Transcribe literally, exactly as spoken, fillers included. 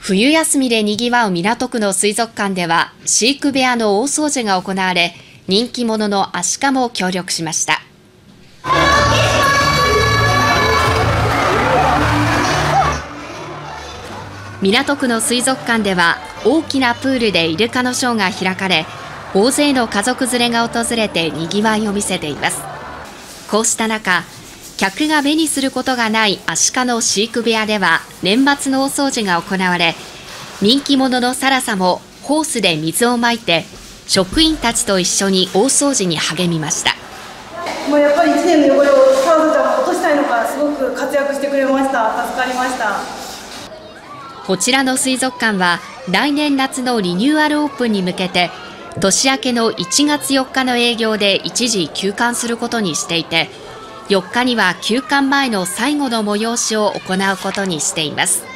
冬休みでにぎわう港区の水族館では飼育部屋の大掃除が行われ、人気者のアシカも協力しました。港区の水族館では大きなプールでイルカのショーが開かれ、大勢の家族連れが訪れてにぎわいを見せています。こうした中、客が目にすることがないアシカの飼育部屋では年末の大掃除が行われ、人気者のサラサもホースで水をまいて職員たちと一緒に大掃除に励みました。 もうやっぱりいちねんの汚れをサラサちゃんが落としたいのか、すごく活躍してくれました。助かりました。 こちらの水族館は来年夏のリニューアルオープンに向けて年明けのいちがつよっかの営業で一時休館することにしていて、よっかには休館前の最後の催しを行うことにしています。